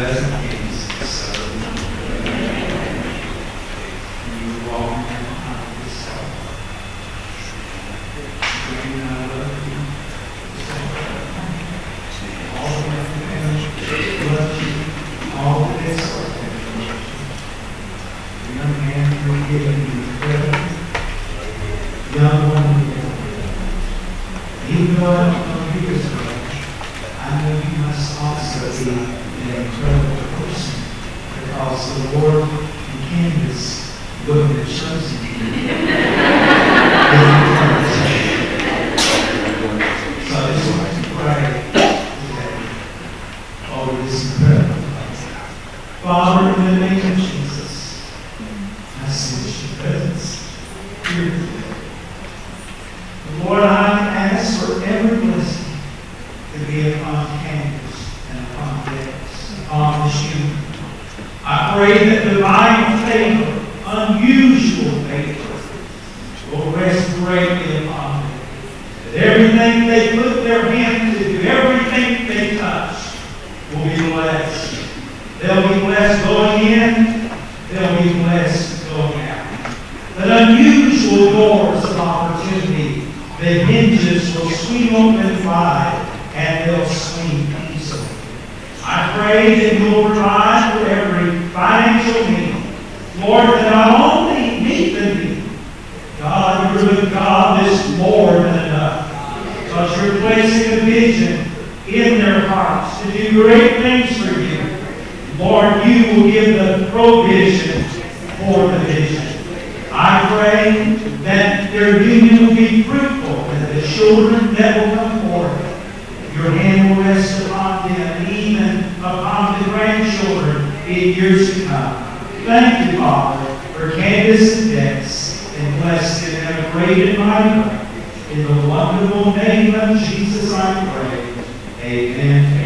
doesn't Kansas. So you walk in behind this stuff. And I love you. All the way from heaven, love you. All the best for you. Young man, we're giving you credit. Young one, even though I don't know you as much, I know you must also be an incredible person because the Lord in Kansas wouldn't have chosen you. So I just want to pray today over this incredible place. Father, in the name of Jesus, I sense your presence here today. Lord, I ask for every blessing to be upon Kansas and upon Dallas, upon this unit. I pray that divine favor, unusual favor, will rest greatly upon them. That everything they put their hand to, everything they touch, will be blessed. They'll be blessed going in, they'll be blessed going out. That unusual doors of opportunity, the hinges will swing open wide and they'll swing easily. I pray that you will provide for every financial need. Lord, that not only meet the need, God, you're the God that's more than enough. Because you're placing a vision in their hearts to do great things for you. Lord, you will give the provision for the vision. I pray that their union will be fruitful and the children that will come forth, your hand will rest upon them, even upon the grandchildren in years to come. Thank you, Father, for Candace and Dex, and bless them in a great and mighty way. In the wonderful name of Jesus I pray. Amen.